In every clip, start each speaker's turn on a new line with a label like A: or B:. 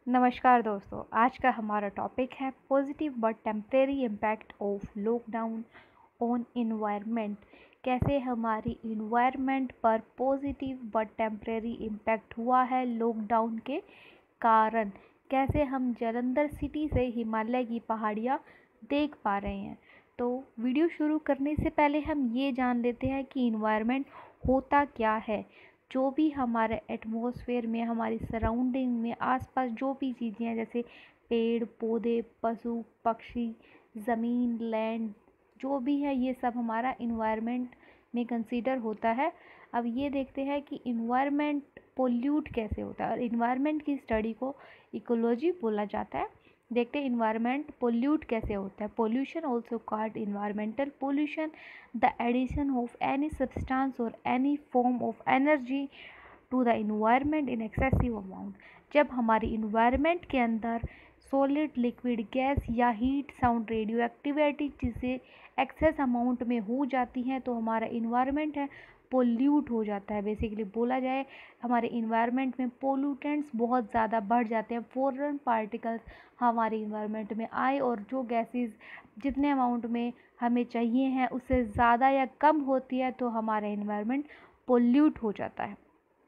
A: नमस्कार दोस्तों, आज का हमारा टॉपिक है positive but temporary impact of lockdown on environment. कैसे हमारी इन्वायरमेंट पर पॉजिटिव बट टेम्परेरी इम्पैक्ट हुआ है लॉकडाउन के कारण। कैसे हम जालंधर सिटी से हिमालय की पहाड़ियाँ देख पा रहे हैं। तो वीडियो शुरू करने से पहले हम ये जान लेते हैं कि इन्वायरमेंट होता क्या है। जो भी हमारे एटमॉस्फेयर में, हमारी सराउंडिंग में, आसपास जो भी चीज़ें हैं, जैसे पेड़ पौधे, पशु पक्षी, ज़मीन, लैंड, जो भी है, ये सब हमारा इन्वायरमेंट में कंसीडर होता है। अब ये देखते हैं कि इन्वायरमेंट पोल्यूट कैसे होता है, और इन्वायरमेंट की स्टडी को इकोलॉजी बोला जाता है। देखते हैं इन्वायरमेंट पोल्यूट कैसे होता है। Pollution also called environmental pollution, the addition of any substance और any form of energy to the environment in excessive amount. जब हमारी इन्वायरमेंट के अंदर सॉलिड, लिक्विड, गैस या हीट, साउंड, रेडियो एक्टिविटी चीज़ें एक्सेस अमाउंट में हो जाती हैं तो हमारा इन्वायरमेंट है पोल्यूट हो जाता है। बेसिकली बोला जाए, हमारे इन्वायरमेंट में पोल्यूटेंट्स बहुत ज़्यादा बढ़ जाते हैं। फॉरेन पार्टिकल्स हमारे इन्वायरमेंट में आए और जो गैसेस जितने अमाउंट में हमें चाहिए हैं उससे ज़्यादा या कम होती है तो हमारा इन्वायरमेंट पोल्यूट हो जाता है।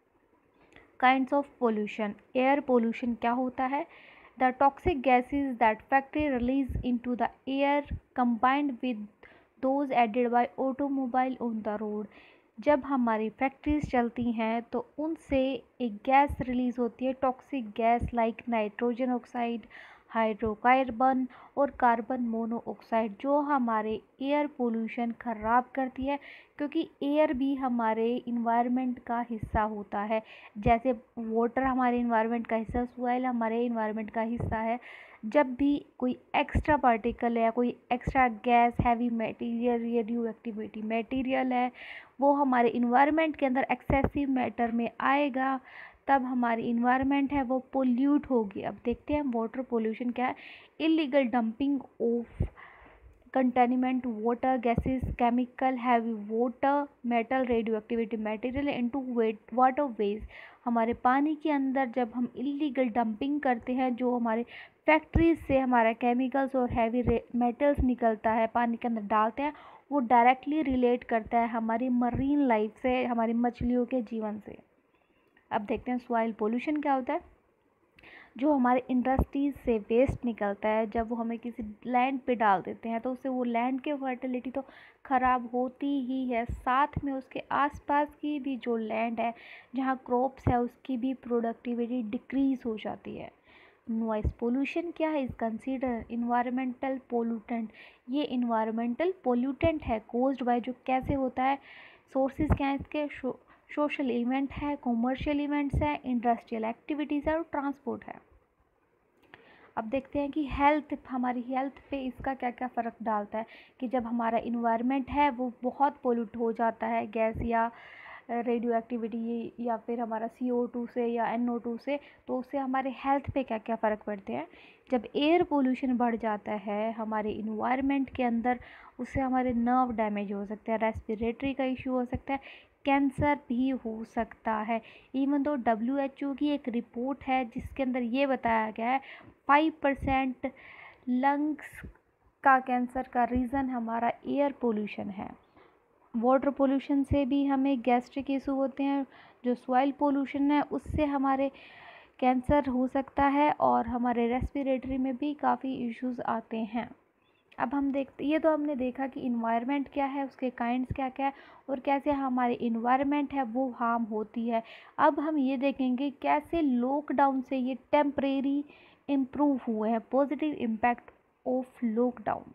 A: Kinds of pollution. Air pollution क्या होता है? The toxic gases that factory release into the air combined with those added by automobile on the road. जब हमारी फैक्ट्रीज चलती हैं तो उनसे एक गैस रिलीज़ होती है, toxic gas like nitrogen oxide, hydrocarbon और कार्बन मोनोऑक्साइड, जो हमारे एयर पोल्यूशन ख़राब करती है। क्योंकि एयर भी हमारे इन्वायरमेंट का हिस्सा होता है। जैसे वाटर हमारे इन्वायरमेंट का हिस्सा, सॉइल हमारे इन्वायरमेंट का हिस्सा है। जब भी कोई एक्स्ट्रा पार्टिकल है या कोई extra gas, heavy material, radio activity material है, वो हमारे इन्वायरमेंट के अंदर एक्सेसिव मैटर में आएगा, तब हमारी इन्वायरमेंट है वो पोल्यूट होगी। अब देखते हैं वाटर पोल्यूशन क्या है। Illegal dumping of contaminant water, gases, chemical, heavy water, metal, radio activity material into waterways. हमारे पानी के अंदर जब हम इलीगल डंपिंग करते हैं, जो हमारे फैक्ट्रीज से हमारा केमिकल्स और हैवी मेटल्स निकलता है पानी के अंदर डालते हैं, वो डायरेक्टली रिलेट करता है हमारी मरीन लाइफ से, हमारी मछलियों के जीवन से। अब देखते हैं सॉइल पोल्यूशन क्या होता है। जो हमारे इंडस्ट्रीज से वेस्ट निकलता है, जब वो हमें किसी लैंड पे डाल देते हैं तो उससे वो लैंड की फर्टिलिटी तो ख़राब होती ही है, साथ में उसके आसपास की भी जो लैंड है जहाँ क्रॉप्स है उसकी भी प्रोडक्टिविटी डिक्रीज़ हो जाती है। नॉइस पोल्यूशन क्या है? Is consider environmental pollutant. ये इन्वायरमेंटल पोल्यूटेंट है कोज्ड बाय, जो कैसे होता है, सोर्सेज क्या है इसके, सोशल इवेंट है, कॉमर्शियल इवेंट्स है, इंडस्ट्रियल एक्टिविटीज़ है और ट्रांसपोर्ट है। अब देखते हैं कि हेल्थ, हमारी हेल्थ पे इसका क्या क्या फ़र्क डालता है। कि जब हमारा इन्वायरमेंट है वो बहुत पोल्यूट हो जाता है गैस या रेडियो एक्टिविटी या फिर हमारा CO2 से या NO2 से, तो उससे हमारे हेल्थ पे क्या क्या फ़र्क पड़ते हैं। जब एयर पोल्यूशन बढ़ जाता है हमारे इन्वायरमेंट के अंदर, उससे हमारे नर्व डैमेज हो सकते हैं, रेस्पिरेटरी का इशू हो सकता है, कैंसर भी हो सकता है। इवन तो WHO की एक रिपोर्ट है जिसके अंदर ये बताया गया है 5% लंग्स का कैंसर का रीज़न हमारा एयर पोल्यूशन है। वाटर पोल्यूशन से भी हमें गैस्ट्रिक इशू होते हैं। जो सॉइल पोल्यूशन है उससे हमारे कैंसर हो सकता है और हमारे रेस्पिरेटरी में भी काफ़ी इश्यूज आते हैं। अब हम देखते, ये तो हमने देखा कि इन्वायरमेंट क्या है, उसके काइंड्स क्या क्या है और कैसे हमारी इन्वायरमेंट है वो हार्म होती है। अब हम ये देखेंगे कैसे लॉकडाउन से ये टेम्परेरी इम्प्रूव हुए हैं, positive impact of lockdown.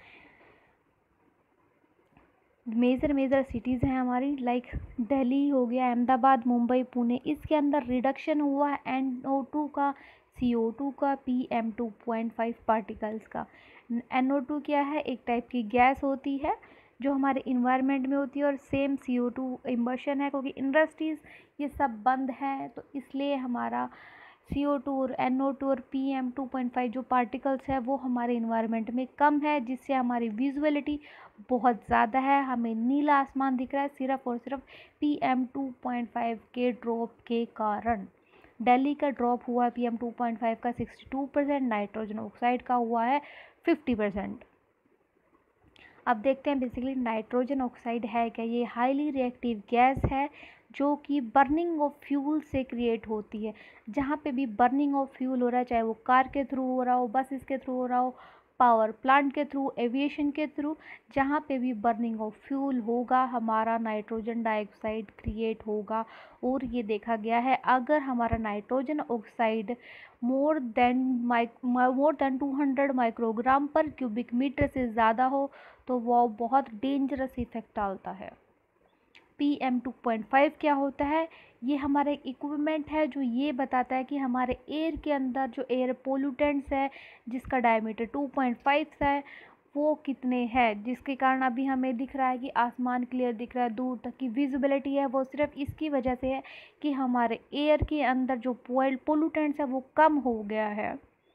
A: Major cities हैं हमारी, लाइक दिल्ली हो गया, अहमदाबाद, मुंबई, पुणे, इसके अंदर रिडक्शन हुआ है NO2 का, CO2 का, PM2.5 पार्टिकल्स का। NO2 क्या है? एक टाइप की गैस होती है जो हमारे इन्वायरमेंट में होती है, और सेम CO2 इम्बशन है, क्योंकि इंडस्ट्रीज़ ये सब बंद हैं तो इसलिए हमारा CO2 और NO2 और PM2.5 जो पार्टिकल्स है वो हमारे इन्वायरमेंट में कम है, जिससे हमारी विजुअलिटी बहुत ज़्यादा है, हमें नीला आसमान दिख रहा है सिर्फ और सिर्फ PM2.5 के ड्रॉप के कारण। दिल्ली का ड्रॉप हुआ है PM2.5 का 62%, नाइट्रोजन ऑक्साइड का हुआ है 50%। अब देखते हैं बेसिकली नाइट्रोजन ऑक्साइड है क्या। ये हाईली रिएक्टिव गैस है जो कि बर्निंग ऑफ फ्यूल से क्रिएट होती है। जहाँ पे भी बर्निंग ऑफ फ्यूल हो रहा है, चाहे वो कार के थ्रू हो रहा हो, बसेस के थ्रू हो रहा हो, पावर प्लांट के थ्रू, एविएशन के थ्रू, जहाँ पे भी बर्निंग ऑफ फ्यूल होगा हमारा नाइट्रोजन डाइऑक्साइड क्रिएट होगा। और ये देखा गया है अगर हमारा nitrogen oxide more than 200 microgram per cubic metre से ज़्यादा हो तो वो बहुत डेंजरस इफेक्ट डालता है। PM2.5 क्या होता है? ये हमारा एक इक्विपमेंट है जो ये बताता है कि हमारे एयर के अंदर जो एयर पोल्यूटेंट्स है जिसका डायमीटर 2.5 है वो कितने हैं, जिसके कारण अभी हमें दिख रहा है कि आसमान क्लियर दिख रहा है, दूर तक की विजिबिलिटी है, वो सिर्फ इसकी वजह से है कि हमारे एयर के अंदर जो पोल्यूटेंट्स है वो कम हो गया है।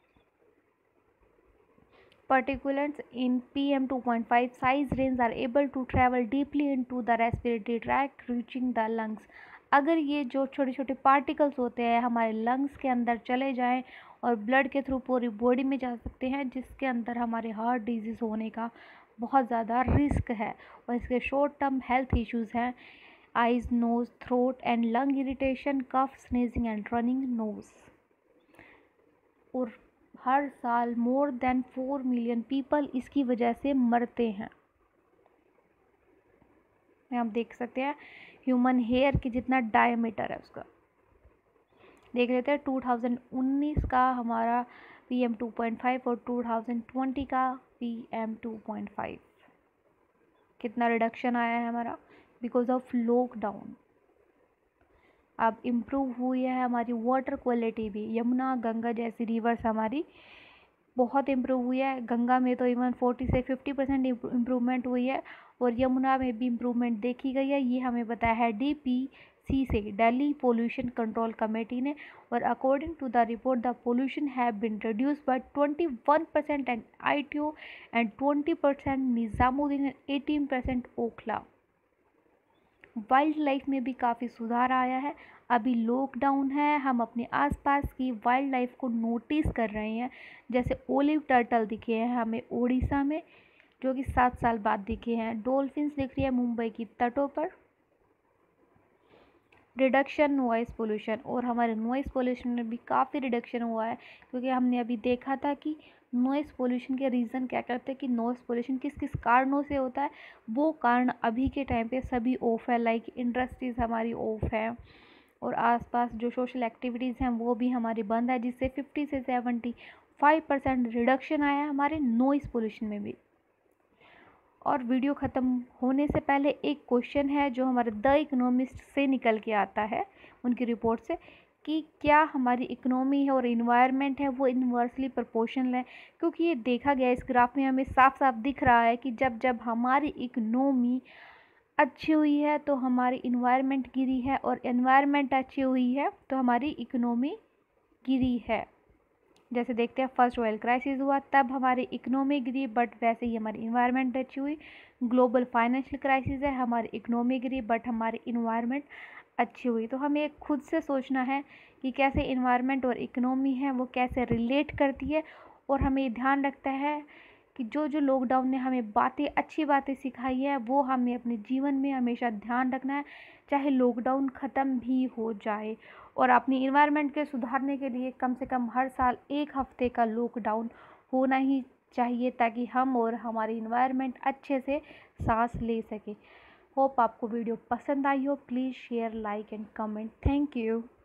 A: Particulates in PM2.5 size range are able to travel deeply into the respiratory tract, reaching the lungs. अगर ये जो छोटे छोटे पार्टिकल्स होते हैं हमारे लंग्स के अंदर चले जाएं और ब्लड के थ्रू पूरी बॉडी में जा सकते हैं, जिसके अंदर हमारे हार्ट डिजीज़ होने का बहुत ज़्यादा रिस्क है। और इसके शॉर्ट टर्म हेल्थ इश्यूज़ हैं eyes, nose, throat and lung irritation, cough, sneezing and running nose. और हर साल मोर देन 4 मिलियन पीपल इसकी वजह से मरते हैं। हम देख सकते हैं ह्यूमन हेयर की जितना डायमीटर है उसका। देख लेते हैं 2019 का हमारा PM2.5 और 2020 का PM2.5 कितना रिडक्शन आया है हमारा बिकॉज ऑफ लॉकडाउन। अब इम्प्रूव हुई है हमारी वाटर क्वालिटी भी। यमुना, गंगा जैसी रिवर्स हमारी बहुत इम्प्रूव हुई है। गंगा में तो इवन 40 से 50% इम्प्रूवमेंट हुई है और यमुना में भी इम्प्रूवमेंट देखी गई है। ये हमें बताया है DPC से, दिल्ली पोल्यूशन कंट्रोल कमेटी ने। और according to the report the pollution have been reduce by 21% and ITO and 20% Nizamuddin and 18% Okhla. Wildlife में भी काफ़ी सुधार आया है। अभी लॉकडाउन है, हम अपने आसपास की वाइल्ड लाइफ को नोटिस कर रहे हैं। जैसे ओलिव टर्टल दिखे हैं हमें उड़ीसा में जो कि 7 साल बाद दिखे हैं। डॉल्फिन्स दिख रही है मुंबई की तटों पर। रिडक्शन नॉइस पोल्यूशन, और हमारे नॉइस पोल्यूशन में भी काफ़ी रिडक्शन हुआ है क्योंकि हमने अभी देखा था कि नॉइस पोल्यूशन के रीज़न क्या करते हैं कि नॉइस पोल्यूशन किस किस कारणों से होता है। वो कारण अभी के टाइम पे सभी ऑफ है, लाइक इंडस्ट्रीज़ हमारी ऑफ है और आसपास जो सोशल एक्टिविटीज़ हैं वो भी हमारी बंद है, जिससे 50 से 75% रिडक्शन आया है हमारे नॉइस पोल्यूशन में भी। और वीडियो ख़त्म होने से पहले एक क्वेश्चन है जो हमारे द इकोनॉमिस्ट से निकल के आता है उनकी रिपोर्ट से कि क्या हमारी इकोनॉमी है और इन्वायरमेंट है वो इन्वर्सली प्रोपोर्शनल है। क्योंकि ये देखा गया इस ग्राफ में हमें साफ साफ दिख रहा है कि जब जब हमारी इकोनॉमी अच्छी हुई है तो हमारी इन्वायरमेंट गिरी है और इन्वायरमेंट अच्छी हुई है तो हमारी इकोनॉमी गिरी है। जैसे देखते हैं फर्स्ट ऑयल क्राइसिस हुआ तब हमारी इकोनॉमी गिरी, बट वैसे ही हमारी इन्वायरमेंट अच्छी हुई। ग्लोबल फाइनेंशियल क्राइसिस है, हमारी इकोनॉमी गिरी बट हमारी इन्वायरमेंट अच्छी हुई। तो हमें खुद से सोचना है कि कैसे इन्वायरमेंट और इकोनॉमी है वो कैसे रिलेट करती है। और हमें ध्यान रखता है कि जो जो लॉकडाउन ने हमें बातें अच्छी बातें सिखाई है वो हमें अपने जीवन में हमेशा ध्यान रखना है, चाहे लॉकडाउन ख़त्म भी हो जाए। और अपनी इन्वायरमेंट के सुधारने के लिए कम से कम हर साल 1 हफ्ते का लॉकडाउन होना ही चाहिए ताकि हम और हमारी इन्वायरमेंट अच्छे से सांस ले सके। होप आपको वीडियो पसंद आई हो। Please share, like and comment. Thank you.